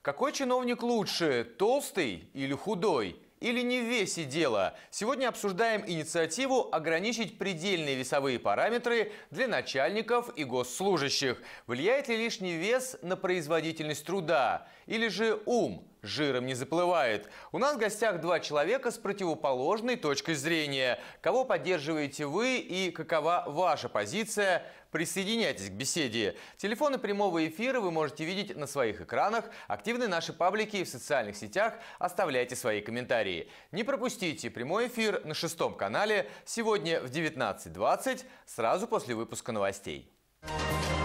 Какой чиновник лучше, толстый или худой? Или не в весе дело? Сегодня обсуждаем инициативу ограничить предельные весовые параметры для начальников и госслужащих. Влияет ли лишний вес на производительность труда? Или же ум жиром не заплывает? У нас в гостях два человека с противоположной точкой зрения. Кого поддерживаете вы и какова ваша позиция? Присоединяйтесь к беседе. Телефоны прямого эфира вы можете видеть на своих экранах. Активны наши паблики в социальных сетях. Оставляйте свои комментарии. Не пропустите прямой эфир на 6 канале сегодня в 19:20, сразу после выпуска новостей.